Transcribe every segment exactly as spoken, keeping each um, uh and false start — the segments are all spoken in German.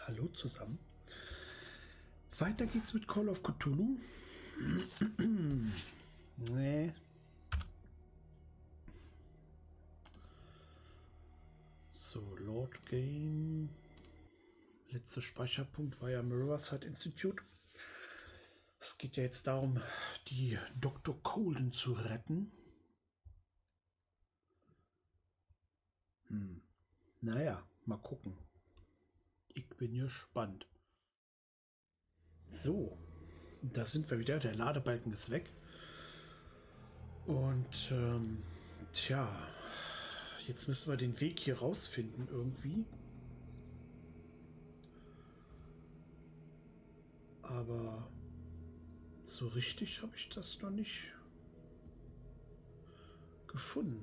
hallo zusammen. Weiter geht's mit Call of Cthulhu. Nee. So, Lord Game. Letzter Speicherpunkt war ja Mirrorside Institute. Es geht ja jetzt darum, die Doktor Colden zu retten. Hm. Naja, mal gucken. Ich bin gespannt. So, da sind wir wieder. Der Ladebalken ist weg. Und ähm, tja, jetzt müssen wir den Weg hier rausfinden irgendwie. Aber so richtig habe ich das noch nicht gefunden.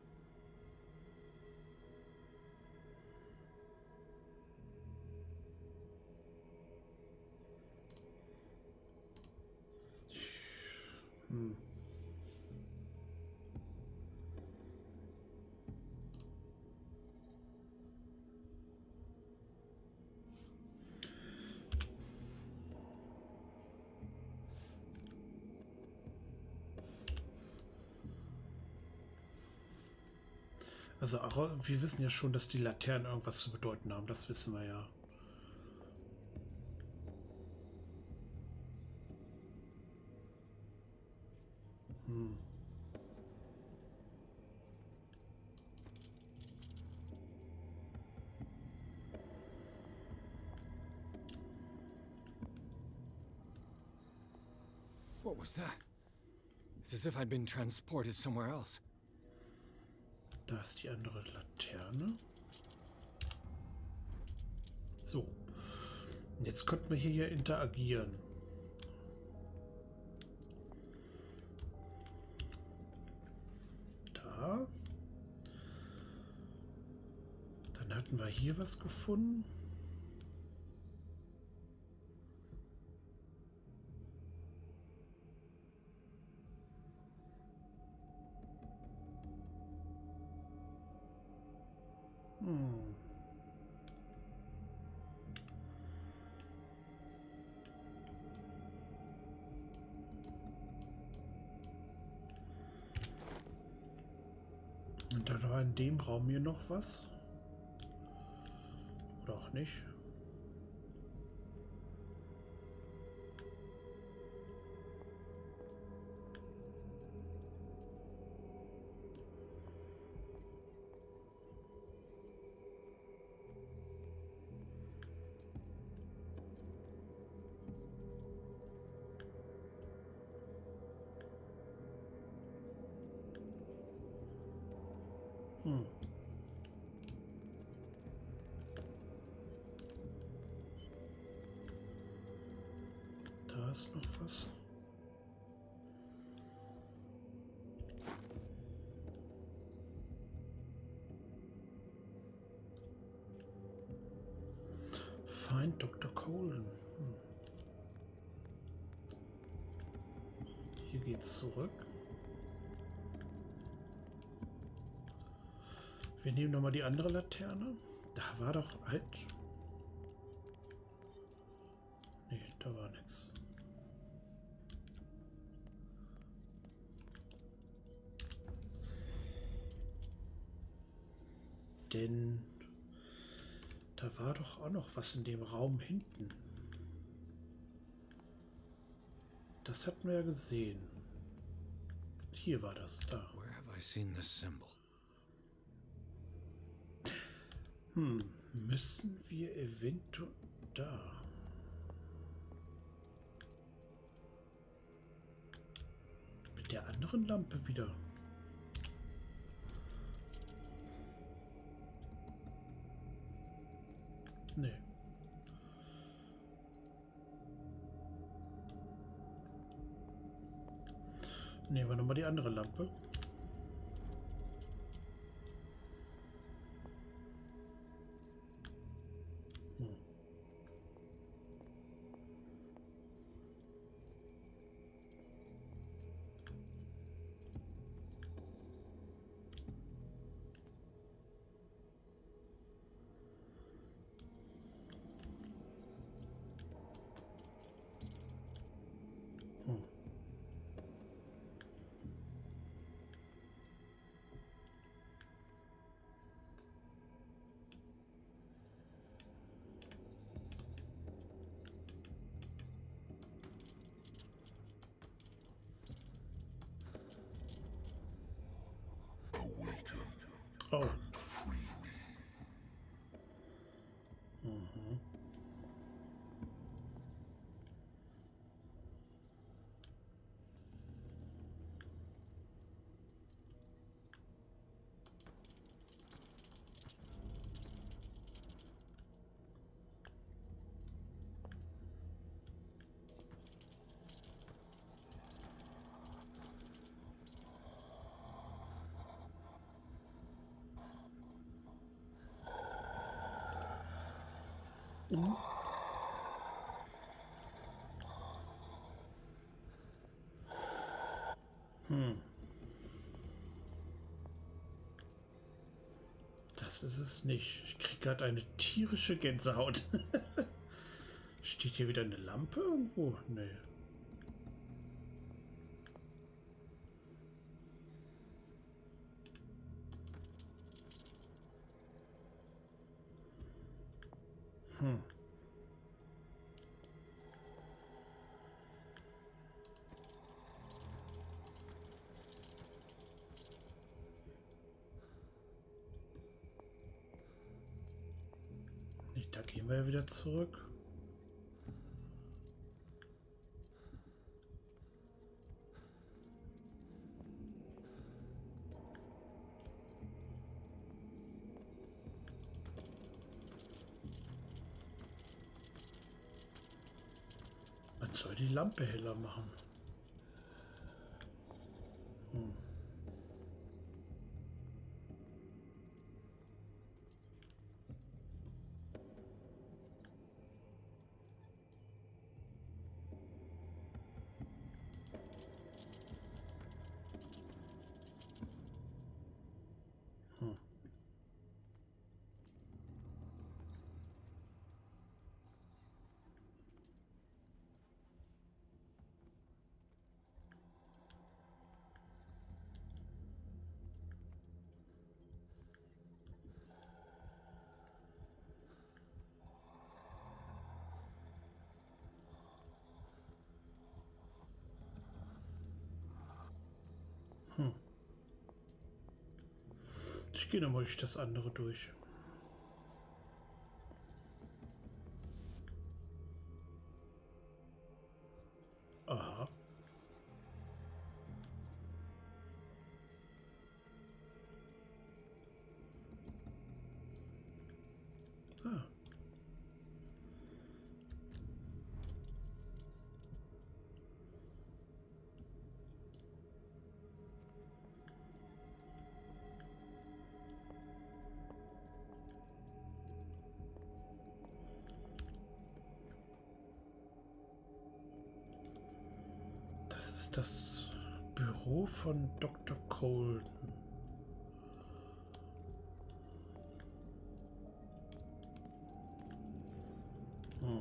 Hm. Also wir wissen ja schon, dass die Laternen irgendwas zu bedeuten haben. Das wissen wir ja. Hm. What was that? It's as if I'd been transported somewhere else. Da ist die andere Laterne. So. Jetzt könnten wir hier interagieren. Da. Dann hatten wir hier was gefunden. Hm. Und dann war in dem Raum hier noch was. Oder auch nicht. Hm. Da ist noch was. Find Doktor Colden. Hm. Hier geht's zurück. Wir nehmen noch mal die andere Laterne. Da war doch halt... Nee, da war nichts. Denn da war doch auch noch was in dem Raum hinten. Das hatten wir ja gesehen. Hier war das, da. Where have I seen this symbol? Hm, müssen wir eventuell da. Mit der anderen Lampe wieder. Nee. Nehmen wir nochmal die andere Lampe. Hm. Mhm. Mhm. Hm. Das ist es nicht. Ich kriege gerade eine tierische Gänsehaut. Steht hier wieder eine Lampe irgendwo? Nee. Hm. Nee, da gehen wir ja wieder zurück. Man soll die Lampe heller machen. Hm. Hm. Hm. Ich gehe nochmal durch das andere durch. Aha. Ah. Das ist das Büro von Doktor Colden. Hm.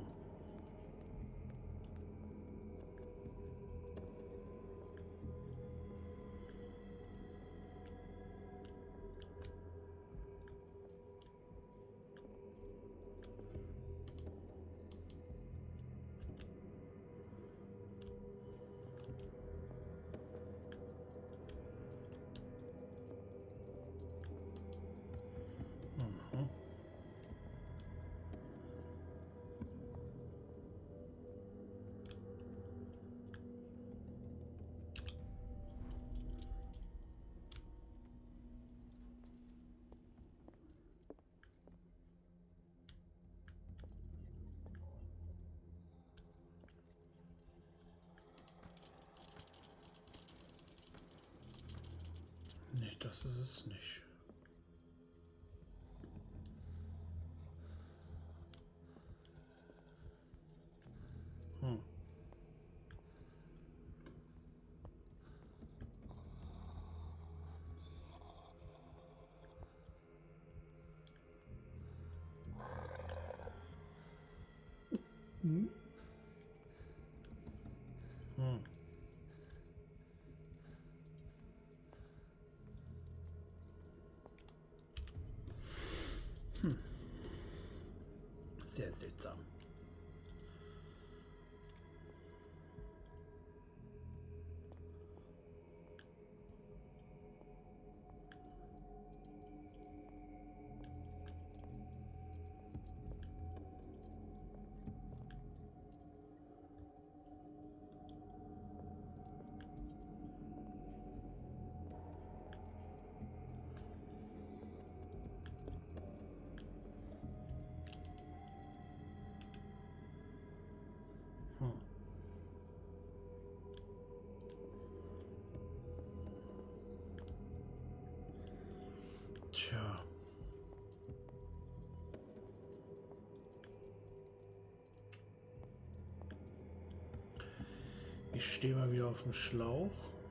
Mhm. Nee, das ist es nicht. Hm. Hm. Hm. Hm. Sehr seltsam. Hm. Tja. Ich stehe mal wieder auf dem Schlauch.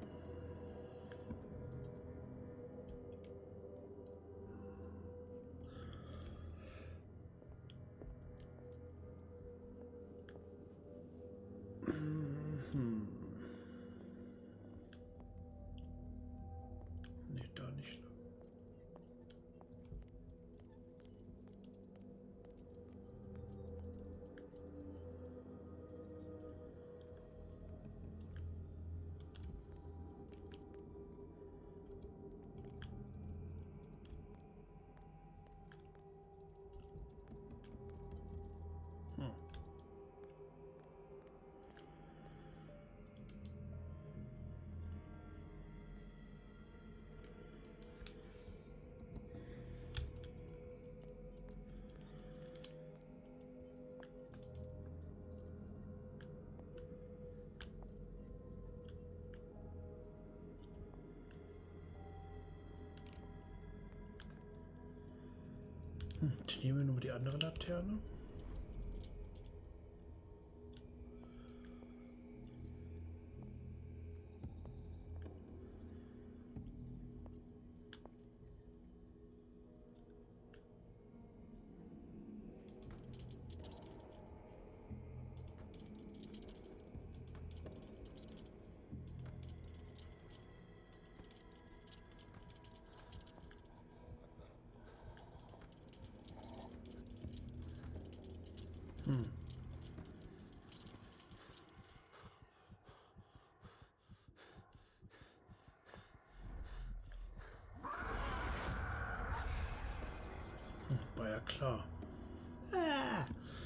Hm. Nee, da nicht. Hm. Hm. Ich nehme nur die andere Laterne. Hm. Hm, war ja klar. Ah.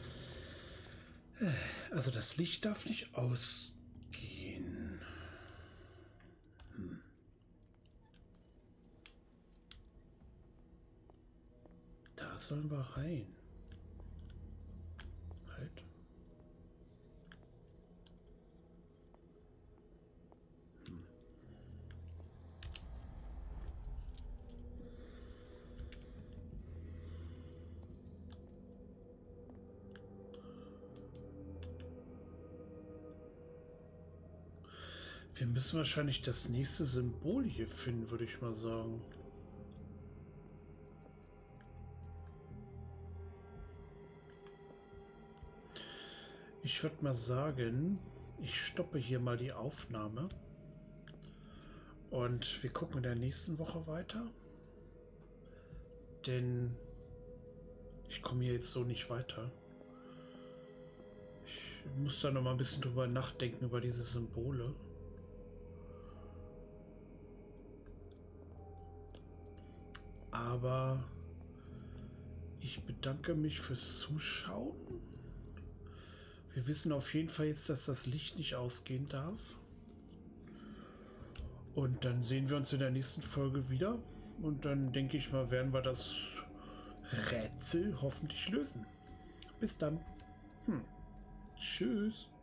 Also das Licht darf nicht ausgehen. Hm. Da sollen wir rein. Halt. Hm. Wir müssen wahrscheinlich das nächste Symbol hier finden, würde ich mal sagen. Ich würde mal sagen, ich stoppe hier mal die Aufnahme und wir gucken in der nächsten Woche weiter, denn ich komme hier jetzt so nicht weiter. Ich muss da noch mal ein bisschen drüber nachdenken über diese Symbole. Aber ich bedanke mich fürs Zuschauen. Wir wissen auf jeden Fall jetzt, dass das Licht nicht ausgehen darf. Und dann sehen wir uns in der nächsten Folge wieder. Und dann denke ich mal, werden wir das Rätsel hoffentlich lösen. Bis dann. Hm. Tschüss.